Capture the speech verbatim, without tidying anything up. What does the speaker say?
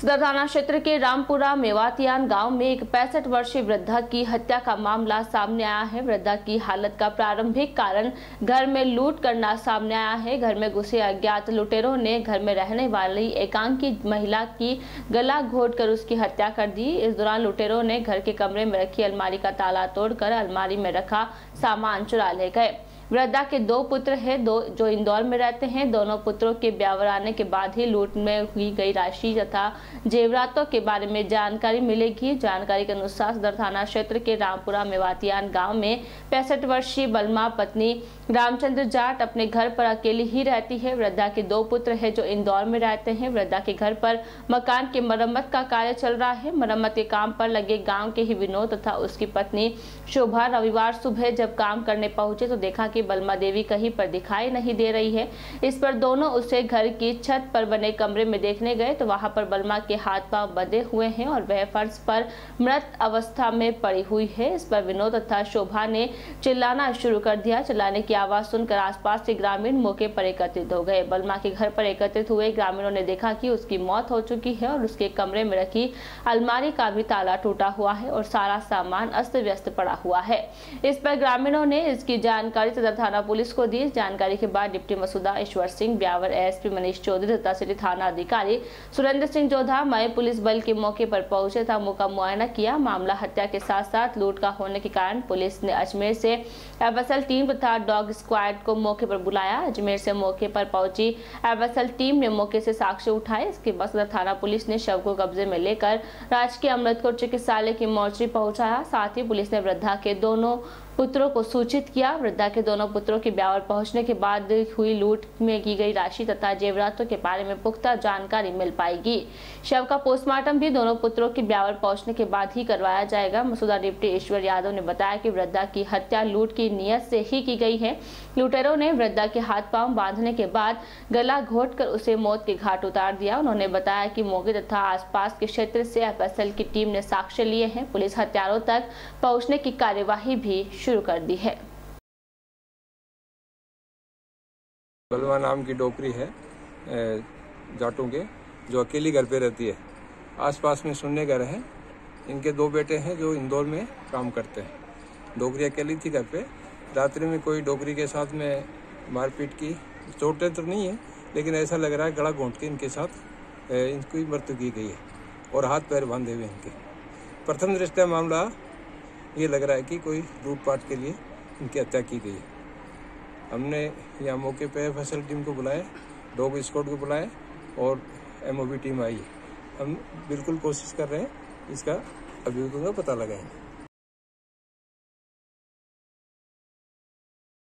सदर थाना क्षेत्र के रामपुरा मेवातियान गांव में एक पैंसठ वर्षीय वृद्धा की हत्या का मामला सामने आया है। वृद्धा की हालत का प्रारंभिक कारण घर में लूट करना सामने आया है। घर में घुसे अज्ञात लुटेरों ने घर में रहने वाली एकांकी महिला की गला घोंटकर उसकी हत्या कर दी। इस दौरान लुटेरों ने घर के कमरे में रखी अलमारी का ताला तोड़कर अलमारी में रखा सामान चुरा ले गए। वृद्धा के दो पुत्र हैं, दो जो इंदौर में रहते हैं। दोनों पुत्रों के ब्यावर आने के बाद ही लूट में हुई गई राशि तथा जेवरातों के बारे में जानकारी मिलेगी। जानकारी के अनुसार सदर थाना क्षेत्र के रामपुरा मेवातियान गांव में पैंसठ वर्षीय बलमा पत्नी रामचंद्र जाट अपने घर पर अकेली ही रहती है। वृद्धा के दो पुत्र हैं जो इंदौर में रहते हैं। वृद्धा के घर पर मकान की मरम्मत का कार्य चल रहा है। मरम्मत के काम पर लगे गाँव के ही विनोद तथा उसकी पत्नी शोभा रविवार सुबह जब काम करने पहुंचे तो देखा कि बलमा देवी कहीं पर दिखाई नहीं दे रही है। इस पर दोनों उसे घर की छत पर बने कमरे में देखने गए तो वहां पर बलमा के हाथ पांव बंधे हुए हैं और वह फर्श पर मृत अवस्था में पड़ी हुई है। इस पर विनोद तथा शोभा ने चिल्लाना शुरू कर दिया। चिल्लाने की आवाज सुनकर आसपास के ग्रामीण मौके पर एकत्रित हो गए। बलमा के घर पर एकत्रित हुए ग्रामीणों ने देखा कि उसकी मौत हो चुकी है और उसके कमरे में रखी अलमारी का भी ताला टूटा हुआ है और सारा सामान अस्त व्यस्त पड़ा हुआ है। इस पर ग्रामीणों ने इसकी जानकारी थाना पुलिस को दी। जानकारी के बाद डिप्टी मसूदा ईश्वर सिंह, ब्यावर एएसपी मनीष चौधरी तथा सिटी थाना अधिकारी सुरेंद्र सिंह जोधा मय पुलिस बल के मौके पर पहुंचे था मौका मुआयना किया। मामला हत्या के साथ साथ लूट का होने के कारण पुलिस ने अजमेर से एफएसएल टीम तथा डॉग स्क्वाड को मौके पर बुलाया। अजमेर से मौके पर पहुंची एफएसएल टीम ने मौके से साक्ष्य उठाए। इसके बाद सदर थाना पुलिस ने शव को कब्जे में लेकर राजकीय अमृतकोट चिकित्सालय की मोर्चरी पहुंचाया। साथ ही पुलिस ने वृद्धा के दोनों पुत्रों को सूचित किया। वृद्धा के दोनों पुत्रों के ब्यावर पहुंचने के बाद हुई लूट में की गई राशि तथा जेवरातों के बारे में पुख्ता जानकारी मिल पाएगी। शव का पोस्टमार्टम भी दोनों पुत्रों के ब्यावर पहुंचने के बाद ही करवाया जाएगा। मसूदा डिप्टी ईश्वर यादव ने बताया कि वृद्धा की हत्या लूट की नियत से ही की गई है। लुटेरों ने वृद्धा के हाथ पांव बांधने के बाद गला घोंटकर उसे मौत के घाट उतार दिया। उन्होंने बताया कि मौके तथा आसपास के क्षेत्र से एफएसएल की टीम ने साक्ष्य लिए हैं। पुलिस हत्यारों तक पहुंचने की कार्यवाही भी शुरू कर दी है। बलवा नाम की डोकरी है जाटों के, जो अकेली घर पे रहती है। आसपास में सुनने घर हैं। इनके दो बेटे हैं जो इंदौर में काम करते हैं। डोकरी अकेली थी घर पे। रात्रि में कोई डोकरी के साथ में मारपीट की। चोटें तो नहीं है, लेकिन ऐसा लग रहा है गला घोंट के इनके साथ इनकी मृत्यु की गई है और हाथ पैर बांधे हुए इनके। प्रथम दृष्टया मामला ये लग रहा है कि कोई लूटपाट के लिए इनकी हत्या की गई है। हमने यहाँ मौके पे एफएसएल टीम को बुलाया, डॉग स्क्वाड को बुलाया और एमओबी टीम आई है। हम बिल्कुल कोशिश कर रहे हैं इसका अभियुक्तों का पता लगाएंगे।